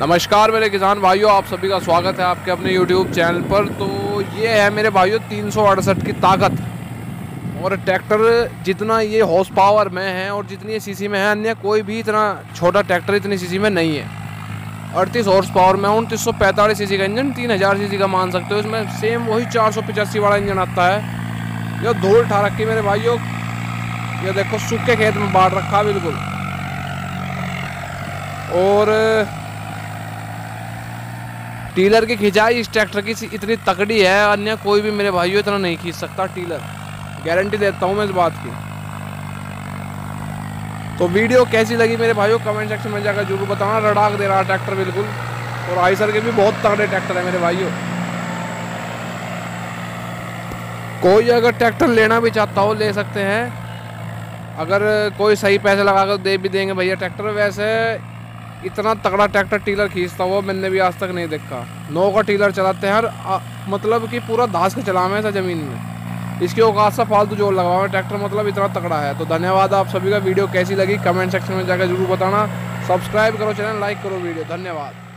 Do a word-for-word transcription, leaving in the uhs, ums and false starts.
नमस्कार मेरे किसान भाइयों, आप सभी का स्वागत है आपके अपने यूट्यूब चैनल पर। तो ये है मेरे भाइयों तीन सौ अड़सठ की ताकत। और ट्रैक्टर जितना ये हॉर्स पावर में है और जितनी सीसी में है, अन्य कोई भी इतना छोटा ट्रैक्टर इतनी सीसी में नहीं है। अड़तीस हॉर्स पावर में उनतीस सौ पैंतालीस सीसी का इंजन, तीन हज़ार सीसी का मान सकते हो। इसमें सेम वही चार सौ पचासी वाला इंजन आता है। ये धूल उठा रखी मेरे भाइयों, ये देखो सूखे खेत में बांट रखा बिल्कुल। और टीलर की खिंचाई इस ट्रैक्टर की इतनी तकड़ी है, अन्य कोई भी मेरे भाइयों इतना नहीं खींच सकता टीलर, गारंटी देता हूँ मैं इस बात की। तो वीडियो कैसी लगी मेरे भाइयों कमेंट सेक्शन में जाकर जरूर बताना। रड़ाक दे रहा ट्रैक्टर बिल्कुल। और आइसर के भी बहुत तगड़े ट्रैक्टर है मेरे भाइयों। कोई अगर ट्रैक्टर लेना भी चाहता हो ले सकते हैं, अगर कोई सही पैसे लगाकर दे भी देंगे भैया ट्रैक्टर। वैसे इतना तगड़ा ट्रैक्टर टीलर खींचता हुआ मैंने भी आज तक नहीं देखा। नौ का टीलर चलाते हैं हर आ, मतलब कि पूरा धास के चलावे ऐसा ज़मीन में। इसकी औकात सा फालतू जोर लगा हुआ है ट्रैक्टर, मतलब इतना तगड़ा है। तो धन्यवाद आप सभी का। वीडियो कैसी लगी कमेंट सेक्शन में जाकर जरूर बताना। सब्सक्राइब करो चैनल, लाइक करो वीडियो। धन्यवाद।